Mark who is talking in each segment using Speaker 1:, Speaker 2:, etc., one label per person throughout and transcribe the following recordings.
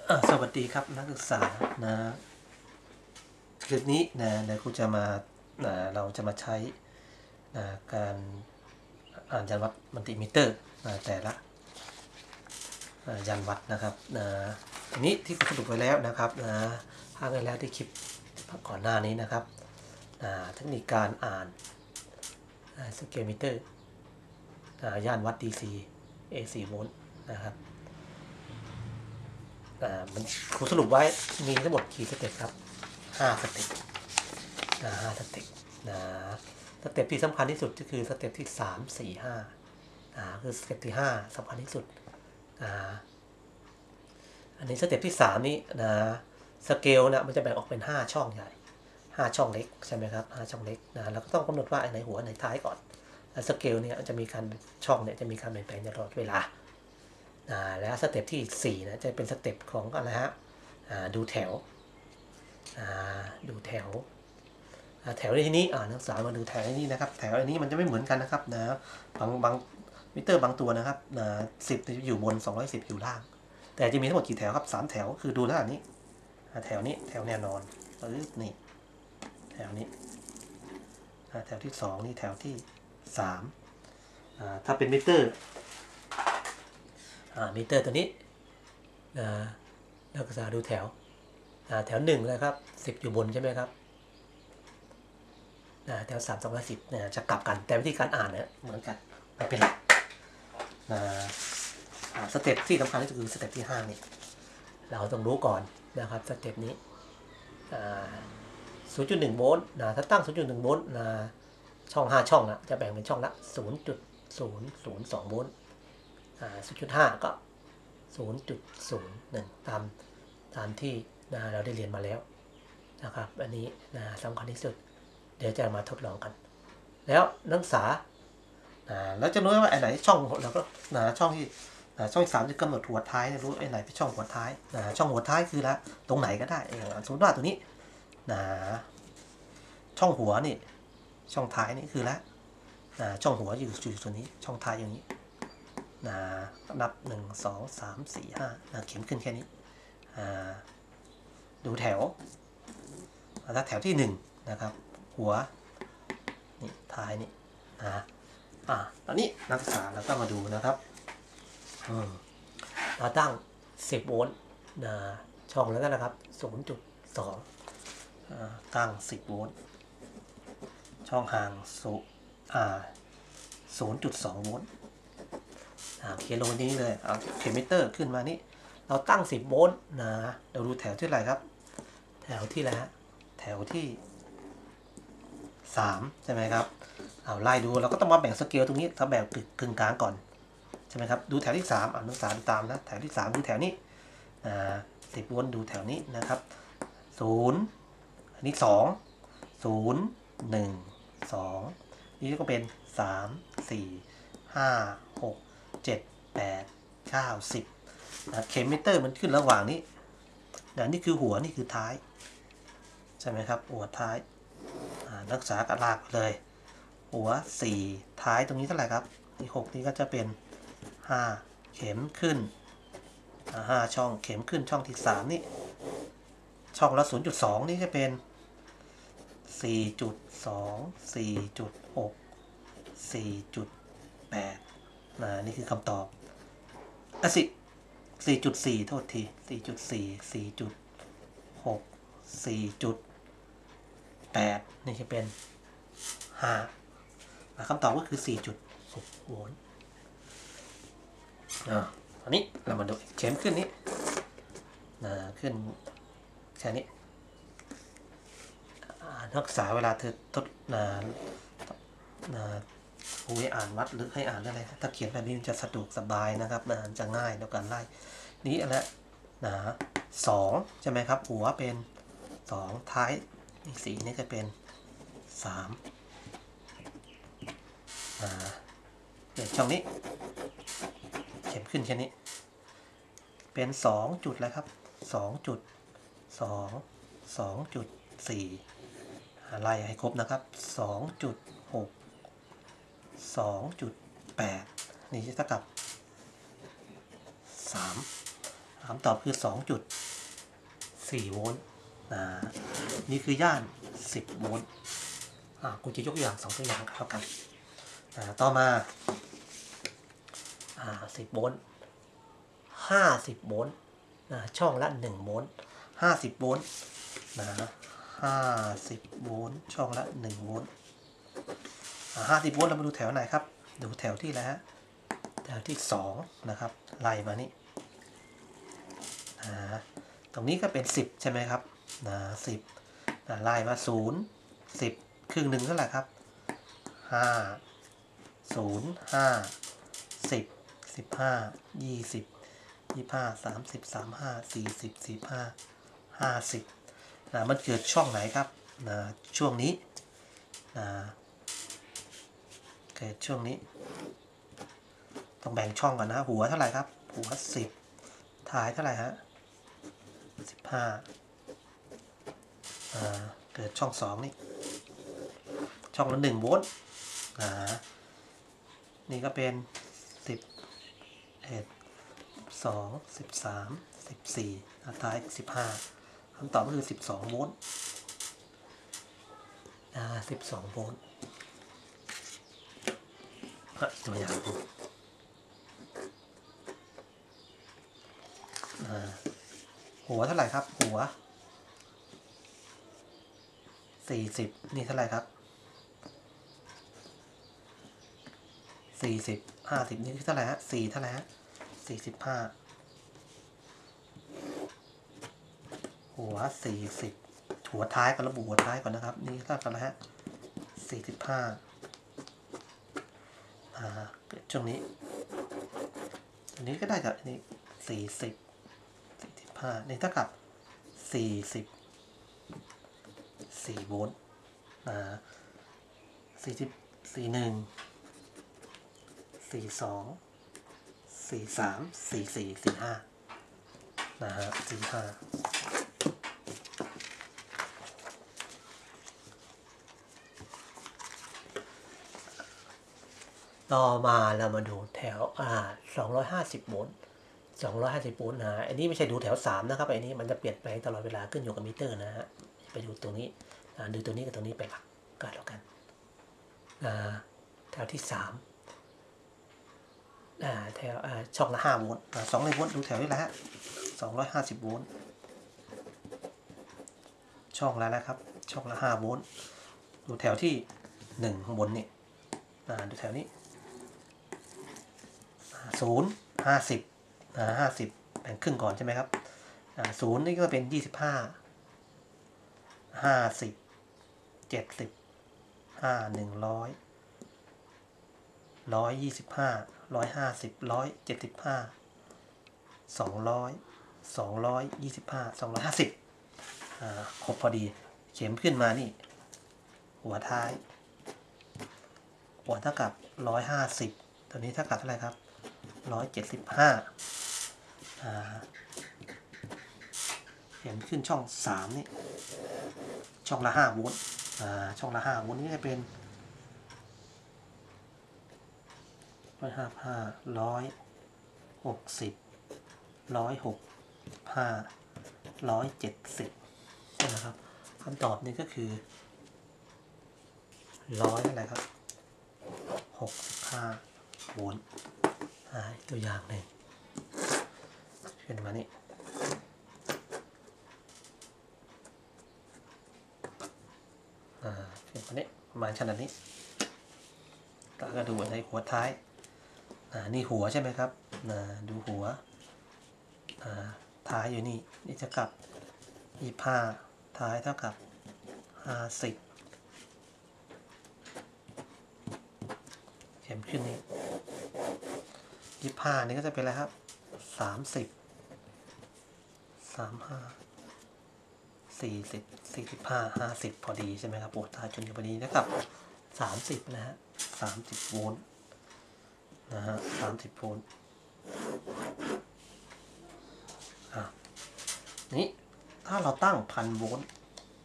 Speaker 1: สวัสดีครับนักศึกษานะคลิปนี้นะเดี๋ยวครูจะมาเราจะมาใช้การอ่านยันวัดมัลติมิเตอร์แต่ละยันวัดนะครับทีนี้ที่ครูสรุปไว้แล้วนะครับภาคไว้แล้วที่คลิปก่อนหน้านี้นะครับเทคนิคการอ่านสเกลมิเตอร์ย่านวัด DC AC โวลต์นะครับมันครูสรุปไว้มีทั้งหมดกี่สเต็ปครับ5สเต็ป5สเต็ปสเต็ปที่สำคัญที่สุดก็คือสเต็ปที่3 4 5คือสเต็ปที่5สำคัญที่สุดอันนี้สเต็ปที่3นี้สเกลนะมันจะแบ่งออกเป็น5ช่องใหญ่5ช่องเล็กใช่ไหมครับ5ช่องเล็กเราก็ต้องกำหนดว่าอันไหนหัวอันไหนท้ายก่อนสเกลเนี่ยจะมีการช่องเนี่ยจะมีการเปลี่ยนแปลงตลอดเวลาแล้วสเต็ปที่4นะจะเป็นสเต็ปของอะไรฮะดูแถวดูแถวแถวในที่นี้นักศึกษามาดูแถวในนี้นะครับแถวในนี้มันจะไม่เหมือนกันนะครับบางมิเตอร์บางตัวนะครับ10อยู่บน210อยู่ล่างแต่จะมีทั้งหมดกี่แถวครับ3แถวคือดูแล้วอันนี้แถวนี้แถวแน่นอนนี่แถวนี้แถวที่2นี่แถวที่3ถ้าเป็นมิเตอร์ตัวนี้นักศึกษาดูแถวแถว1นะครับ10อยู่บนใช่ไหมครับแถว3 210จะกลับกันแต่วิธีการอ่านเนี่ยเหมือนกันไม่เป็นไรสเต็ปที่สำคัญที่สุดคือสเต็ปที่5นี่เราต้องรู้ก่อนนะครับสเต็ปนี้0.1 โวลต์ถ้าตั้ง 0.1 โวลต์ช่อง5ช่องนะจะแบ่งเป็นช่องละ 0.002 โวลต์0.5 ก็ 0.01 ตามที่เราได้เรียนมาแล้วนะครับอันนี้สำคัญที่สุดเดี๋ยวจะมาทดลองกันแล้วนักศึกษาเราจะรู้ว่าไอ้ไหนช่องเราก็ช่องที่3จะกำหนดหัวท้ายรู้ไอ้ไหนเป็นช่องหัวท้ายช่องหัวท้ายคือละตรงไหนก็ได้สมมติว่าตัวนี้ช่องหัวนี่ช่องท้ายนี่คือละช่องหัวอยู่ส่วนนี้ช่องท้ายอย่างนี้นับ1 2 3 4 5เข็มขึ้นแค่นี้ดูแถวถ้าแถวที่1นะครับหัวนี่ท้ายนี่ตอนนี้นักศึกษาเราก็มาดูนะครับเราตั้ง10 โวลต์ช่องแล้วกันนะครับ 0.2 ตั้ง10 โวลต์ช่องห่าง0.2 โวลต์เขียนลงนี้เลยเอาเข็มมิเตอร์ขึ้นมานี่เราตั้ง10 โวลต์เราดูแถวที่ไหนครับแถวที่แล้วแถวที่3ใช่ไหมครับเอาไล่ดูเราก็ต้องมาแบ่งสเกลตรงนี้ถ้าแบ่งกึ่งกลางก่อนใช่ไหมครับดูแถวที่3นักศึกษาดูตามนะแถวที่3ดูแถวนี้10 โวลต์ดูแถวนี้นะครับ0อันนี้2 0 1 2นี่ก็เป็น3 4 5 6 7 8 9 10เข็มมิเตอร์มันขึ้นระหว่างนี้นี่คือหัวนี่คือท้ายใช่ไหมครับหัวท้ายนักศึกษากระลากเลยหัว4ท้ายตรงนี้เท่าไหร่ครับที่6นี่ก็จะเป็น5เข็มขึ้น5ช่องเข็มขึ้นช่องที่3นี่ช่องละ 0.2 นี่จะเป็น 4.2 4.6 4.8นี่คือคำตอบ4.4 โทษที 4.4 4.6 4.8 นี่จะเป็น5คำตอบก็คือ 4.6 โวลต์อันนี้เรามาดูเข็มขึ้นนี้ขึ้นแค่นี้นักศึกษาเวลาเธอทดครูให้อ่านวัดหรือให้อ่านอะไรถ้าเขียนแบบนี้มันจะสะดวกสบายนะครับจะง่ายในการไล่นี้อะไร2ใช่ไหมครับหัวเป็น2ท้ายอีก4นี่จะเป็น3เนี่ยช่องนี้เข็มขึ้นแค่นี้เป็น2จุดแล้วครับ2.2 2.4ไล่ให้ครบนะครับ 2.6 2.8 นี่จะเท่ากับ3 คำตอบคือ 2.4 โวลต์นี่คือย่าน 10 โวลต์กูจะยกอย่าง2ตัวอย่างครับกันต่อมา10 โวลต์50 โวลต์ช่องละ1 โวลต์50 โวลต์50 โวลต์ช่องละ1 โวลต์50 โวลต์เรามาดูแถวไหนครับดูแถวที่แล้วแถวที่2นะครับไล่มานี่ตรงนี้ก็เป็น10ใช่ไหมครับ10ไล่มา0 10ครึ่งหนึ่งเท่าไหร่ครับ5 0 5 10 15 20 25 30 35 40 45 50มันเกิดช่องไหนครับช่วงนี้เกิดช่วงนี้ต้องแบ่งช่องก่อนนะหัวเท่าไหร่ครับหัว10ท้ายเท่าไหร่ฮะ15เกิดช่อง2นี่ช่องละ1 โวลต์นี่ก็เป็น11 12 13 14ท้าย15คำตอบก็คือ12 โวลต์12 โวลต์ตัวอย่างหัวเท่าไหร่ครับหัว40นี่เท่าไหร่ครับ40 50นี่เท่าไหร่ฮะ4เท่าไหร่ฮะ45หัว40หัวท้ายก่อนระบุหัวท้ายก่อนนะครับนี่เท่ากันนะฮะ45ช่วงนี้อันนี้ก็ได้จากนี้40 45นี่เท่ากับ4 โวลต์41 42 43 44 45นะฮะ45ต่อมาเรามาดูแถว250 โวลต์250 โวลต์อันนี้ไม่ใช่ดูแถว3นะครับอันนี้มันจะเปลี่ยนแปลงตลอดเวลาขึ้นอยู่กับมิเตอร์นะฮะไปดูตรงนี้ดูตัวนี้กับตรงนี้ไปหลักกันแล้วกันแถวที่3แถวช่องละ5 โวลต์2 โวลต์ดูแถวนี้แหละฮะ250 โวลต์ช่องแล้วนะครับช่องละ5 โวลต์ดูแถวที่1ข้างบนนี่ดูแถวนี้0 50 50แบ่งครึ่งก่อนใช่ไหมครับ0นี่ก็เป็น25 50 70 100 125 150 175 200 225 250ครบพอดีเข็มขึ้นมานี่หัวท้ายหัวเท่ากับ150ตัวนี้เท่ากับเท่าไหร่ครับ175เข็มขึ้นช่อง3นี่ช่องละ5 โวลต์ช่องละ5 โวลต์นี่จะเป็น155 160 165 170ใช่ไหมครับคำตอบนี้ก็คือ100อะไรครับ65 โวลต์ตัวอย่างหนึ่งเป็นมานี่เป็นมานี่ประมาณขนาดนี้ก็ดูในหัวท้ายนี่หัวใช่ไหมครับดูหัวท้ายอยู่นี่นี่จะกับ25ท้ายเท่ากับ50เข็มขึ้นนี่25นี่ก็จะเป็นอะไรครับ30 35 40 45 50พอดีใช่ไหมครับหัวท้ายจนอยู่พอดีนะครับ30นะฮะ30 โวลต์นะฮะ30 โวลต์นี่ถ้าเราตั้ง1,000 โวลต์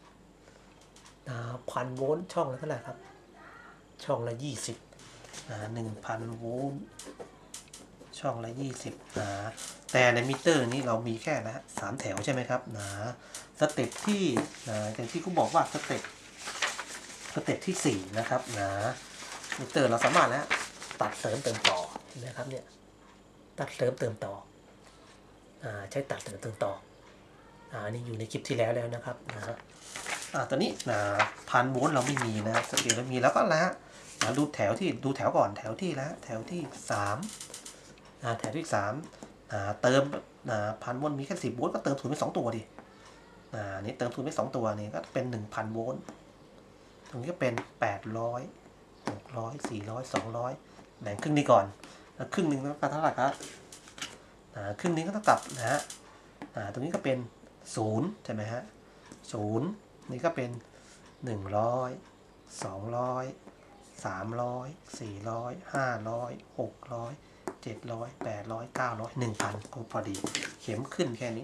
Speaker 1: 1,000 โวลต์ช่องละเท่าไหร่ครับช่องละ201,000 โวลต์ช่องละ20 แต่ในมิเตอร์นี้เรามีแค่นะ3แถวใช่ไหมครับสเต็ปที่อย่างที่เขาบอกว่าสเต็ปที่4นะครับมิเตอร์เราสามารถแล้วตัดเสริมเติมต่อนะครับเนี่ยตัดเสริมเติมต่อใช้ตัดเสริมเติมต่อนี่อยู่ในคลิปที่แล้วนะครับตอนนี้1,000 โวลต์เราไม่มีนะสเกลเรามีแล้วก็แล้วดูแถวก่อนแถวที่แล้วแถวที่3แถวที่3เติม1,000 โวลต์มีแค่10 โวลต์ก็เติมทุนไป2ตัวดินี่เติมทุนไป2ตัวนี่ก็เป็น 1,000 โวลต์ตรงนี้ก็เป็น800 600 400 200แบ่งครึ่งนี้ก่อนครึ่งนึงก็เท่าไหร่ครับครึ่งนี้ก็เท่ากับตรงนี้ก็เป็น0ใช่ไหมฮะ0นี่ก็เป็น100 200 300 400 500 600 700 800 900 1,000ก็พอดีเข็มขึ้นแค่นี้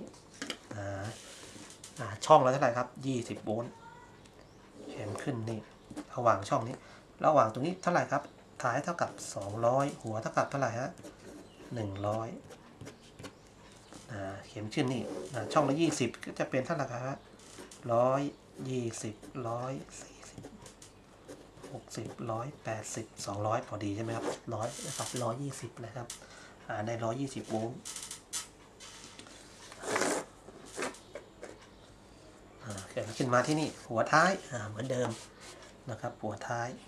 Speaker 1: ช่องละเท่าไหร่ครับ20 โวลต์เข็มขึ้นนี่ระหว่างช่องนี้ระหว่างตรงนี้เท่าไหร่ครับท้ายเท่ากับ200หัวเท่ากับเท่าไหร่ฮะ100เข็มขึ้นนี่ช่องละ20ก็จะเป็นเท่าไหร่ครับ120 140 60 180 200พอดีใช่ไหมครับ100นะครับ120นะครับได้120 โวลต์ขึ้นมาที่นี่หัวท้ายเหมือนเดิมนะครับหัวท้าย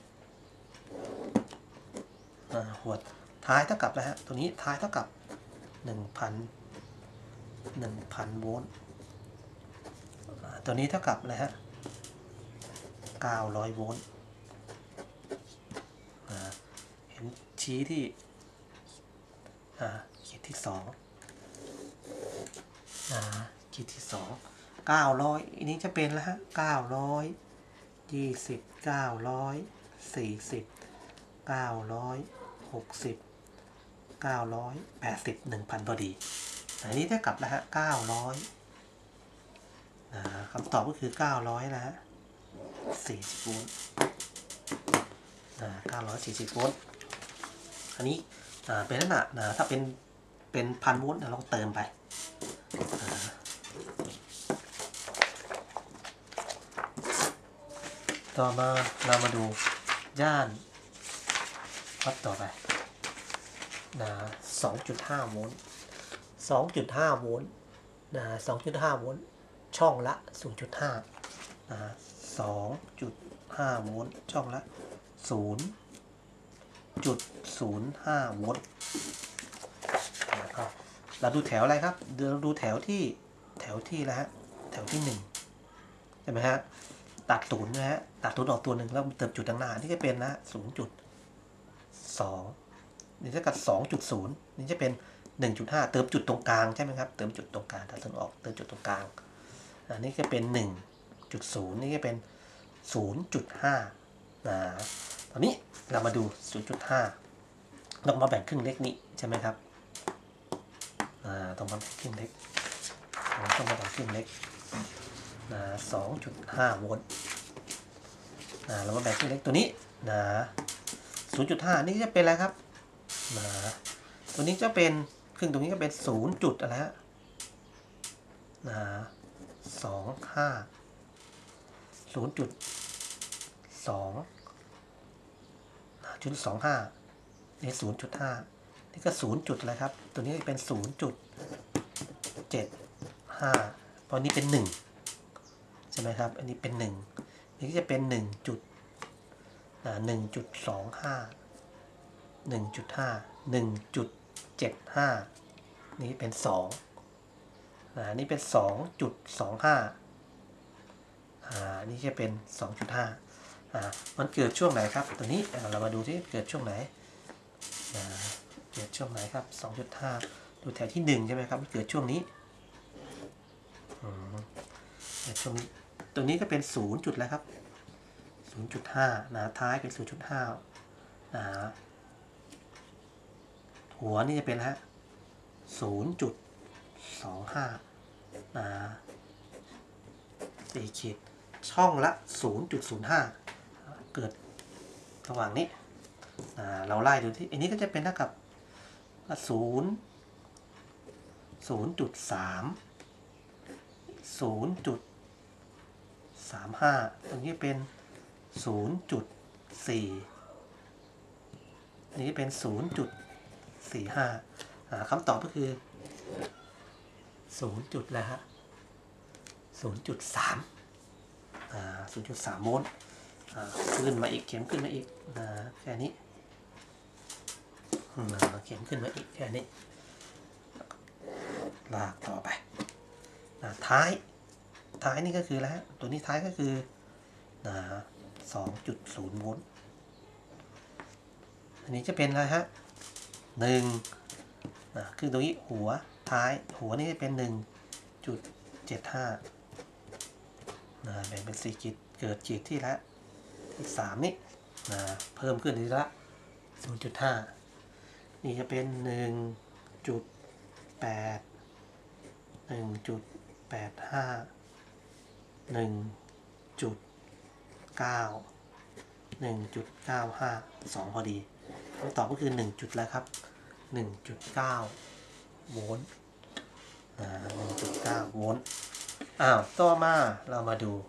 Speaker 1: หัวท้ายเท่ากับนะฮะตัวนี้ท้ายเท่ากับ 1,000 โวลต์ตัวนี้เท่ากับอะไรฮะ900 โวลต์เห็นชี้ที่ขีดที่2ขีดที่2 900อันนี้จะเป็นแล้วฮะ920 940 960 980 1,000พอดีอันนี้เท่ากับแล้วฮะ900คำตอบก็คือ900นะฮะ40 โวลต์940 โวลต์อันนี้เป็นนั่นนะถ้าเป็น1,000 โวลต์เราเติมไปต่อมาเรามาดูย่านวัดต่อไป2.5 โวลต์ 2.5 โวลต์2.5 โวลต์ช่องละ 0.5 2.5 โวลต์ช่องละ 0.05 โวลต์เราดูแถวอะไรครับเราดูแถวที่แล้วฮะแถวที่1ใช่ไหมฮะตัดศูนย์นะฮะตัดศูนย์ออกตัวหนึ่งแล้วเติมจุดข้างหน้านี่จะเป็นนะ 0.2 นี่เท่ากับ 2.0 นี่จะเป็น 1.5 เติมจุดตรงกลางใช่ไหมครับเติมจุดตรงกลางตัดศูนย์ออกเติมจุดตรงกลางอันนี้จะเป็น 1.0 นี่จะเป็น 0.5 ตอนนี้เรามาดู 0.5 เรามาแบ่งครึ่งเล็กนี้ใช่ไหมครับต้องมาแบ่งครึ่งเล็กต้องมาแบ่งครึ่งเล็ก2.5 โวลต์เรามาแบ่งครึ่งเล็กตัวนี้0.5 นี่จะเป็นอะไรครับตัวนี้จะเป็นครึ่งตรงนี้ก็เป็น0จุดอะไรฮะ25 0.25 นี่ 0.5 นี่ก็0จุดอะไรครับตัวนี้เป็น 0.75 เพราะนี้เป็น1ใช่ไหมครับอันนี้เป็น1นี่ก็จะเป็น1.25 นี่เป็น2นี่เป็น 2.25 นี่จะเป็น 2.5 มันเกิดช่วงไหนครับตัวนี้เรามาดูที่เกิดช่วงไหนเกิดช่วงไหนครับ 2.5 ดูแถวที่1ใช่ไหมครับเกิดช่วงนี้เกิดช่วงนี้ตัวนี้ก็เป็น0จุดแล้วครับ 0.5 ท้ายเป็น 0.5 หัวนี่จะเป็นฮะ 0.25 4 ขีดช่องละ 0.05 เกิดระหว่างนี้เราไล่ดูที่อันนี้ก็จะเป็นเท่ากับ0 0.35 ตรงนี้เป็น 0.4 นี้เป็น 0.45 คำตอบก็คือ 0 จุดแล้วฮะ 0.3 0.3 โวลต์ขึ้นมาอีกเข็มขึ้นมาอีกแค่นี้เข็มขึ้นมาอีกแค่นี้ลากต่อไปท้ายนี่ก็คือแล้วตัวนี้ท้ายก็คือ2.0 โวลต์อันนี้จะเป็นอะไรฮะ1คือตรงนี้หัวท้ายหัวนี่จะเป็น 1.75 แบ่งเป็น4ขีดเกิดขีดที่ละที่3นี่เพิ่มขึ้นทีละ 0.5 นี่จะเป็น 1.8 1.85 1.9 1.95 2 พอดีคำตอบก็คือ1 จุดแล้วครับ 1.9 โวลต์1.9 โวลต์ต่อมาเรามาดู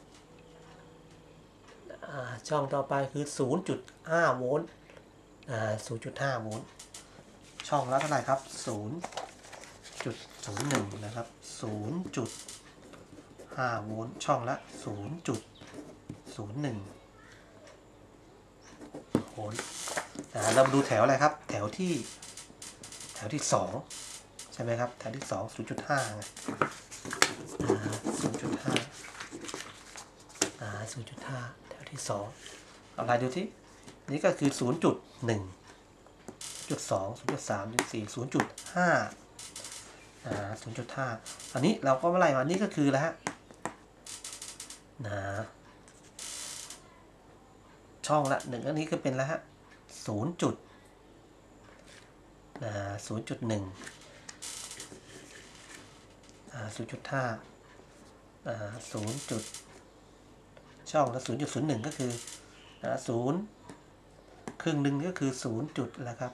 Speaker 1: ช่องต่อไปคือ 0.5 โวลต์0.5 โวลต์ช่องละเท่าไหร่ครับ 0.01 นะครับ 0.5 โวลต์ช่องละ 0.01 โวลต์เรามาดูแถวอะไรครับแถวที่2ใช่ไหมครับแถวที่ 2 0.5 ไง0.5 แถวที่2เอาอะไรดูที่นี่ก็คือ 0.1 0.2 0.3 0.4 0.5 0.5 อันนี้เราก็มาไล่มานี่ก็คือแล้วฮะช่องละ1อันนี้ก็เป็นแล้วฮะ0.1 0.5 ช่องละ 0.01 ก็คือ0ครึ่งหนึ่งก็คือ0จุดแล้วครับ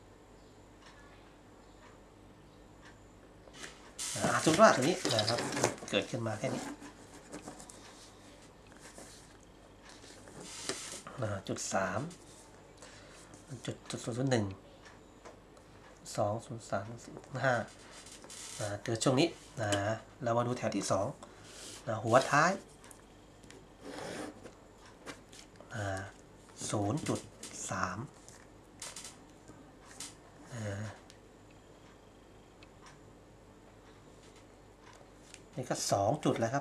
Speaker 1: สมมติว่าตัวนี้นะครับเกิดขึ้นมาแค่นี้0.3 0.01 2 0 3 5เกิดช่วงนี้เรามาดูแถวที่2หัวท้าย0.3 นี่ก็2จุดแล้วครับ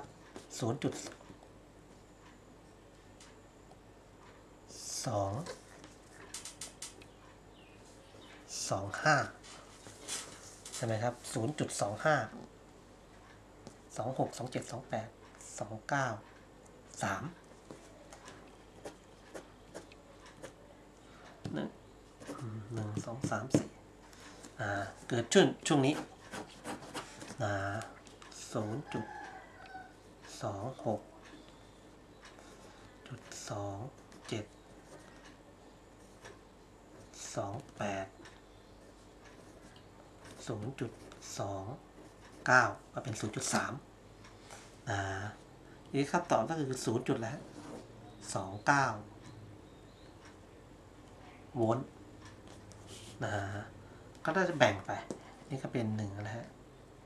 Speaker 1: 0.225 ใช่ไหมครับ 0.25 26 27 28 29 3 1 2 3 4เกิดช่วงนี้0.26 0.27 28 0.29 ก็เป็น 0.3 นี่คำตอบก็คือ0จุดแล้ว29 โวลต์ก็น่าจะแบ่งไปนี่ก็เป็น1แล้วฮะ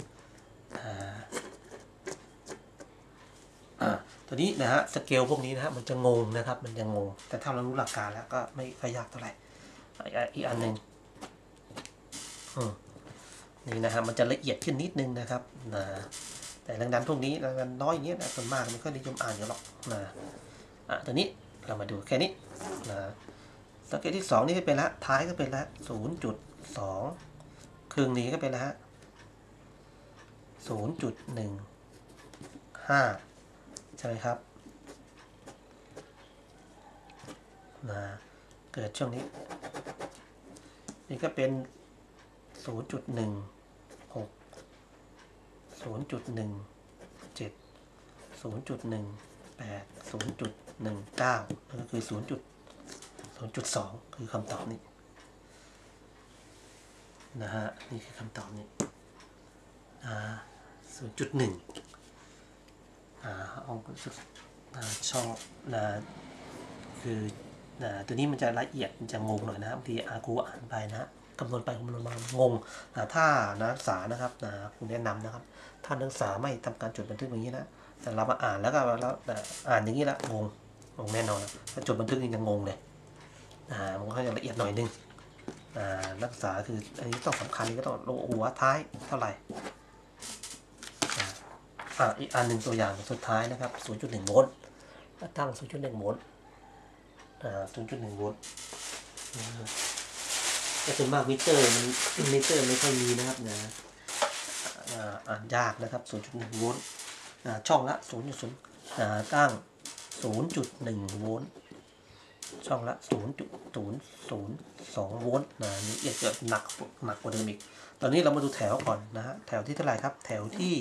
Speaker 1: ตัวนี้นะฮะสเกลพวกนี้นะฮะมันจะงงนะครับมันจะงงแต่ถ้าเรารู้หลักการแล้วก็ไม่ค่อยยากเท่าไหร่อีกอันหนึ่งนี่นะฮะมันจะละเอียดขึ้นนิดนึงนะครับแต่แรงดันพวกนี้แรงดันน้อยอย่างเงี้ยนะส่วนมากมันก็นิยมอ่านอยู่หรอกตัวนี้เรามาดูแค่นี้สเกลที่2นี่ก็เป็นละท้ายก็เป็นละ 0.2 ครึ่งนี้ก็เป็นละ 0.15 ใช่ไหมครับเกิดช่วงนี้นี่ก็เป็น 0.16 0.17 0.18 0.19 นั่นก็คือ 0.2 คือคำตอบนี้นะฮะนี่คือคำตอบนี้ 0.1เอาช่องคือตัวนี้มันจะละเอียดมันจะงงหน่อยนะครับบางทีครูอ่านไปนะคำนวณไปคำนวณมางงถ้านักศึกษานะครับครูแนะนำนะครับถ้านักศึกษาไม่ทำการจดบันทึกอย่างนี้นะแต่เรามาอ่านแล้วก็แล้วอ่านอย่างนี้ละงงแน่นอนถ้าจดบันทึกนี่จะงงเลยมันก็จะละเอียดหน่อยนึงนักศึกษาคืออันนี้ต้องสำคัญก็ต้องลงหัวท้ายเท่าไหร่อีกอันหนึ่งตัวอย่างสุดท้ายนะครับ 0.1 โวลต์ตั้ง 0.1 โวลต์ 0.1 โวลต์แต่ส่วนมากมิเตอร์ไม่ค่อยมีนะครับอ่านยากนะครับ 0.1 โวลต์ช่องละ 0.0 ตั้ง 0.1 โวลต์ช่องละ 0.002 โวลต์นี่เอียดเกิดหนักกว่าเดิมอีกตอนนี้เรามาดูแถวก่อนนะฮะแถวที่เท่าไหร่ครับแถวที่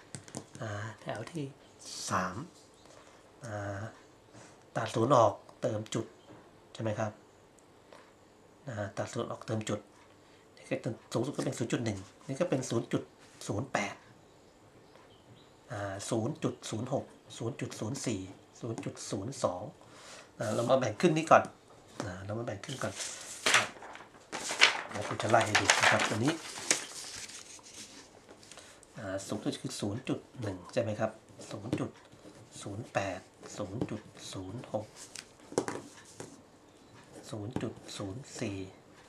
Speaker 1: 3ตัดศูนย์ออกเติมจุดใช่ไหมครับตัดศูนย์ออกเติมจุดนี่ก็สูงสุดก็เป็น 0.1 นี่ก็เป็น 0.08 0.06 0.04 0.02เรามาแบ่งขึ้นนี้ก่อนเรามาแบ่งขึ้นก่อนเราจะไล่ให้ดูนะครับตัวนี้สูงสุดคือ 0.1 ใช่ไหมครับ 0.08 0.06 0.04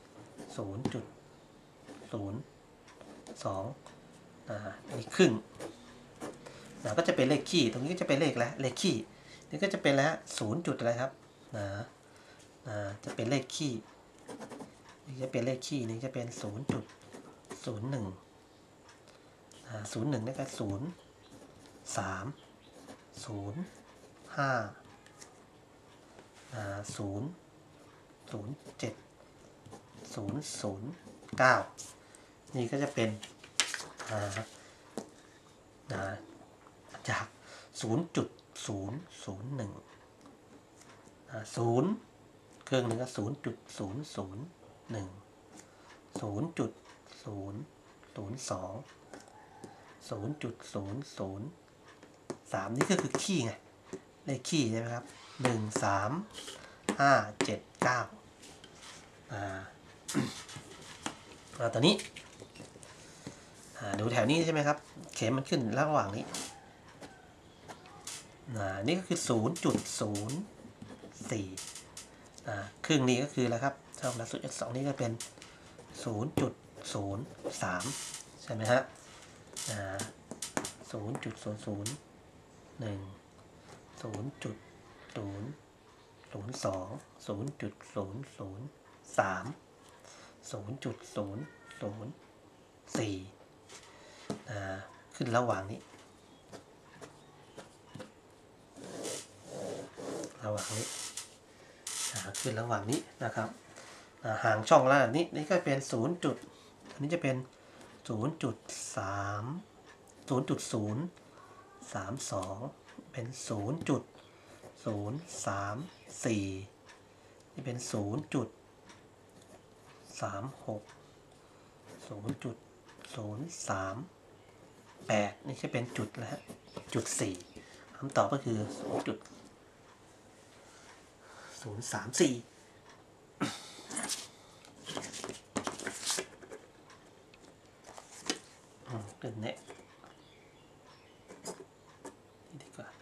Speaker 1: 0.02นี่ครึ่งก็จะเป็นเลขคี่ตรงนี้ก็จะเป็นเลขแล้วเลขคี่นี่ก็จะเป็นแล้ว0จุดอะไรครับจะเป็นเลขคี่นี่จะเป็นเลขคี่นี่จะเป็น 0.01 01นี่ก็03 05 007 009นี่ก็จะเป็นจาก 0.001 0เครื่องหนึ่งก็ 0.001 0.002 0.003 นี่ก็คือคี่ไงเลขคี่ใช่ไหมครับ1 3 5 7 9ตอนนี้ดูแถวนี้ใช่ไหมครับเข็มมันขึ้นระหว่างนี้นี่ก็คือ 0.04 ครึ่งนี้ก็คืออะไรครับช่องละ 0.2 นี่ก็เป็น 0.03 ใช่ไหมฮะ0.001 0.002 0.003 0.004 ขึ้นระหว่างนี้ขึ้นระหว่างนี้นะครับห่างช่องละนี่ก็เป็น0จุดอันนี้จะเป็น 0.032 เป็น 0.034 นี่เป็น 0.36 0.038 นี่จะเป็นจุดแล้วจุด4คำตอบก็คือ 0.034เกินเนี่ยดีกว่า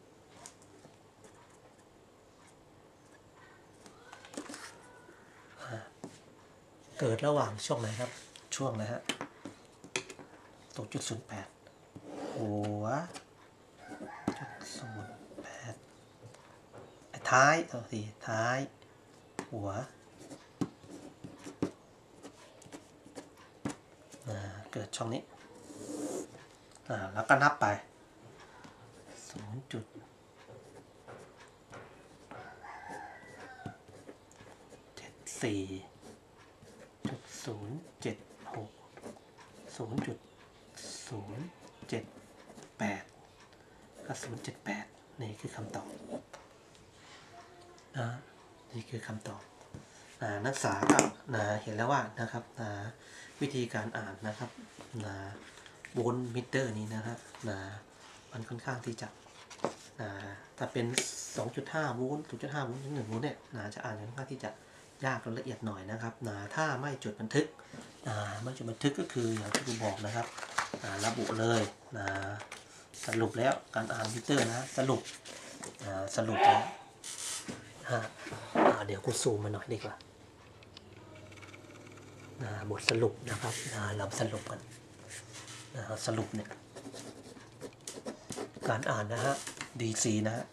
Speaker 1: เกิดระหว่างช่วงไหนครับช่วงนะฮะ 0.08 หัว 0.08 ท้ายท้ายหัวเกิดช่องนี้แล้วก็นับไป 0.076 ก็ 0.78 นี่คือคำตอบนี่คือคำตอบนักศึกษาก็เห็นแล้วว่านะครับวิธีการอ่านนะครับโวลต์มิเตอร์นี้นะฮะมันค่อนข้างที่จะถ้าเป็น 2.5 โวลต์ 0.5 โวลต์ถึง1โวลต์เนี่ยจะอ่านค่อนข้างที่จะยากและละเอียดหน่อยนะครับถ้าไม่จดบันทึกไม่จดบันทึกก็คืออย่างที่ผมบอกนะครับระบุเลยสรุปแล้วการอ่านมิเตอร์นะสรุปแล้วเดี๋ยวกูซูมมาหน่อยดีกว่าบทสรุปนะครับเราสรุปกันสรุปเนี่ยการอ่านนะฮะ DC นะฮะ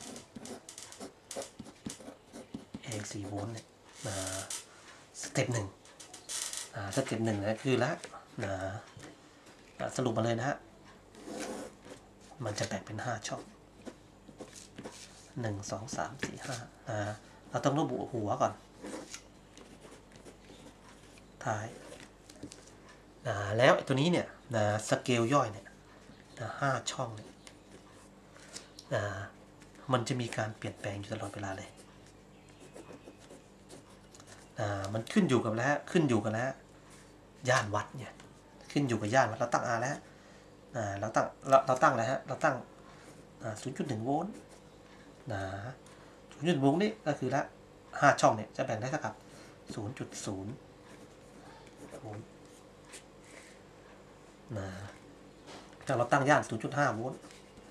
Speaker 1: 4 โวลต์เนี่ยสเต็ป 1สเต็ป 1นะคือละสรุปมาเลยนะฮะมันจะแบ่งเป็น5ช่อง1 2 3 4 5เราต้องระบุหัวก่อนท้ายแล้วตัวนี้เนี่ยสเกลย่อยเนี่ย5ช่องเนี่ยมันจะมีการเปลี่ยนแปลงอยู่ตลอดเวลาเลยมันขึ้นอยู่กับแล้วย่านวัดเนี่ยขึ้นอยู่กับย่านวัดเราตั้งแล้วเราตั้งอะไรฮะเราตั้ง0.1 โวลต์0.1 โวลต์นี่ก็คือละ5ช่องเนี่ยจะแบ่งได้เท่ากับ 0.0 โวลต์ถ้าเราตั้งย่าน 0.5 โวลต์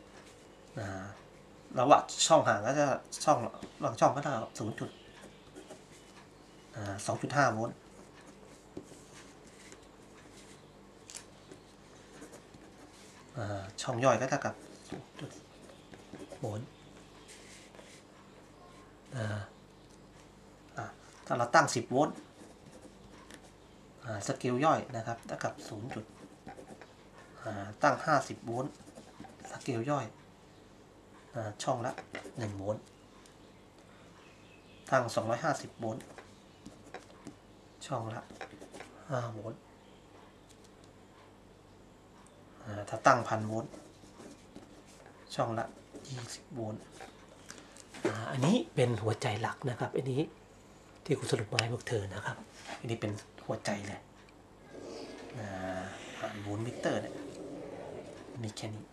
Speaker 1: ระหว่างช่องห่างก็จะช่องระหว่างช่องก็เท่ากับ 2.5 โวลต์ช่องย่อยก็เท่ากับ 0.0 โวลต์ถ้าเราตั้ง 10 โวลต์สเกลย่อยนะครับเท่ากับ ตั้ง 50 โวลต์สเกลย่อยช่องละ 1 โวลต์ตั้ง 250 โวลต์ช่องละ 5 โวลต์ถ้าตั้ง 1,000 โวลต์ช่องละ 20 โวลต์อันนี้เป็นหัวใจหลักนะครับอันนี้ที่คุณสรุปมาให้พวกเธอนะครับอันนี้เป็นหัวใจเลยโวลต์มิเตอร์เนี่ยมีแค่นี้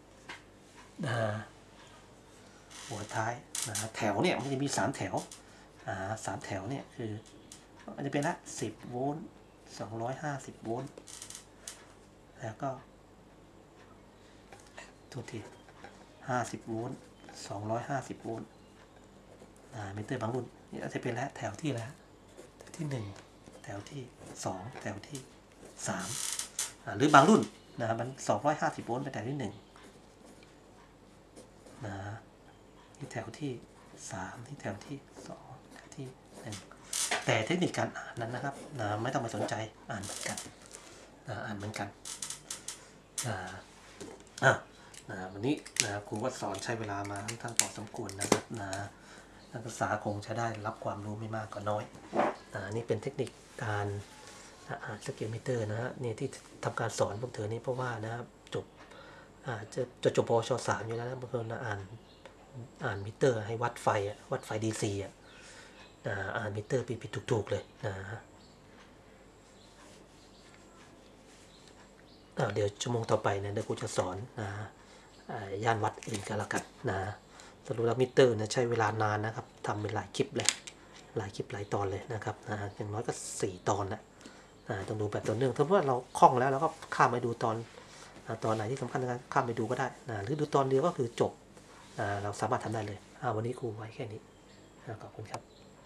Speaker 1: หัวท้ายแถวเนี่ยมันจะมี3แถว3แถวเนี่ยคือมันจะเป็นละ10 โวลต์ 250 โวลต์แล้วก็ทุกที50 โวลต์ 250 โวลต์มิเตอร์บางรุ่นนี่จะเป็นละแถวที่แล้วแถวที่1แถวที่2แถวที่3หรือบางรุ่นมัน250 โวลต์เป็นแถวที่1ที่แถวที่3ที่แถวที่2แถวที่1แต่เทคนิคการอ่านนั้นนะครับไม่ต้องไปสนใจอ่านเหมือนกันวันนี้ครูก็สอนใช้เวลามาค่อนข้างพอสมควรนะครับนักศึกษาคงจะได้รับความรู้ไม่มากก็น้อยนี่เป็นเทคนิคการอ่านสเกลมิเตอร์นะฮะเนี่ยที่ทำการสอนพวกเธอนี่เพราะว่านะครับจะจบปวช3อยู่แล้วนะบางคนอ่านมิเตอร์ให้วัดไฟ DC อ่านมิเตอร์ผิดถูกเลยเดี๋ยวชั่วโมงต่อไปนะเดี๋ยวกูจะสอนย่านวัดเองกันละกันสรุปแล้วมิเตอร์ใช้เวลานานนะครับทำเป็นหลายคลิปหลายตอนเลยนะครับอย่างน้อยก็4 ตอนนะต้องดูแบบต่อเนื่องถ้าว่าเราคล่องแล้วเราก็ข้ามไปดูตอนไหนที่สำคัญข้ามไปดูก็ได้หรือดูตอนเดียวก็คือจบเราสามารถทำได้เลยวันนี้ครูไว้แค่นี้ขอบคุณครับ